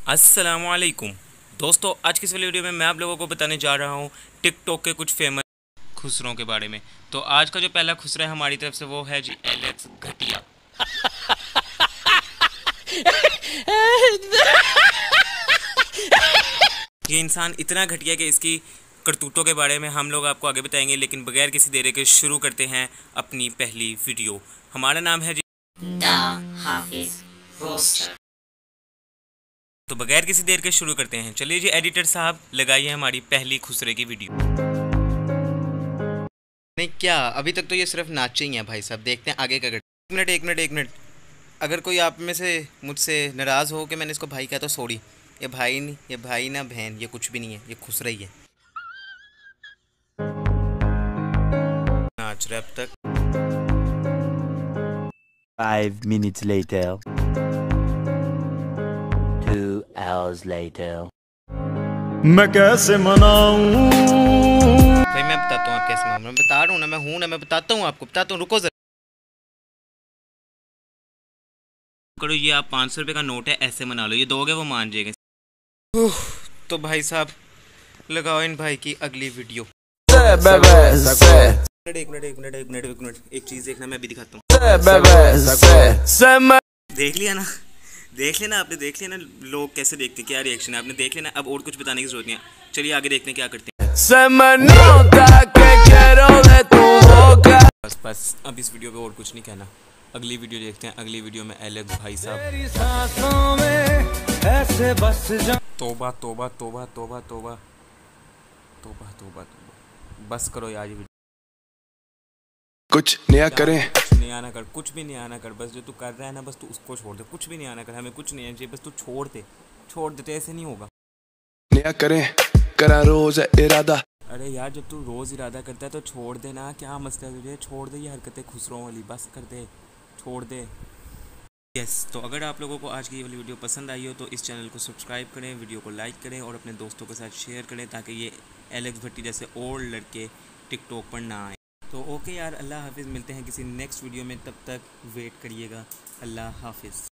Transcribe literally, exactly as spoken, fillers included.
अस्सलामुअलैकुम दोस्तों, आज की इस वाली वीडियो में मैं आप लोगों को बताने जा रहा हूँ टिकटॉक के कुछ फेमस खुसरों के बारे में। तो आज का जो पहला खुसरा है हमारी तरफ से वो है जी एलेक्स घटिया। ये इंसान इतना घटिया कि इसकी करतूतों के बारे में हम लोग आपको आगे बताएंगे, लेकिन बगैर किसी देरी के शुरू करते हैं अपनी पहली वीडियो। हमारा नाम है जी द हाफिज रोस्टर। तो बगैर किसी देर के शुरू करते हैं। चलिए जी एडिटर साहब, लगाइए हमारी पहली खुसरे की वीडियो। नहीं क्या, अभी तक तो ये सिर्फ नाचे ही हैं भाई साहब। देखते हैं आगे का। एक मिनट एक मिनट एक मिनट अगर कोई आप में से मुझसे नाराज़ हो कि मैंने इसको भाई कहा तो सॉरी। ये भाई नहीं, ये भाई ना बहन, ये कुछ भी नहीं है, ये खुसरा ही है। नाच रहा अब तक। Five minutes later. Two hours later. मैं कैसे मनाऊं? भाई मैं बताता हूँ आप कैसे मनाऊं। मैं बता रहा हूँ ना, मैं हूँ ना, मैं बताता हूँ आपको, बताता हूँ। रुको जरा करो, ये आप पाँच सौ रुपये का नोट है, ऐसे मना लो। ये दोगे वो मान जाएगा। तो भाई साहब लगाओ इन भाई की अगली वीडियो। एक मिनट एक मिनट एक मिनट एक मिनट एक मिनट एक चीज़ देखना, मैं भी दिखाता हूँ। देख लिया ना, देख लेना आपने, देख लिया ना लोग कैसे देखते, क्या रिएक्शन है आपने देख लेना। अब और कुछ बताने की जरूरत नहीं है। चलिए आगे देखते हैं क्या करते हैं। बस बस अब इस वीडियो पे और कुछ नहीं कहना। अगली वीडियो देखते हैं। अगली वीडियो में एलेक्स भाई साहब। तोबा तोबा तोबा तोबा तोबा तोबा तोबा तोबा बस करो यार। ये कुछ नया करें, कुछ नया ना कर, कुछ भी नया ना कर। बस जो तू कर रहा है ना, बस तू उसको छोड़ दे। कुछ भी नया ना कर, हमें कुछ नहीं चाहिए, बस तू छोड़ दे, छोड़ देते। ऐसे नहीं होगा। नया करें, करा रोज इरादा। अरे यार, जब तू रोज़ इरादा करता है तो छोड़ दे ना। क्या मसला है तुझे? छोड़ दे ये हरकतें खुसरों वाली, बस कर दे, छोड़ दे। यस yes, तो अगर आप लोगों को आज की ये वाली वीडियो पसंद आई हो तो इस चैनल को सब्सक्राइब करें, वीडियो को लाइक करें और अपने दोस्तों के साथ शेयर करें, ताकि ये एलेक्स भट्टी जैसे और लड़के टिकटॉक पर ना आए। तो ओके यार, अल्लाह हाफिज़। मिलते हैं किसी नेक्स्ट वीडियो में, तब तक वेट करिएगा। अल्लाह हाफिज़।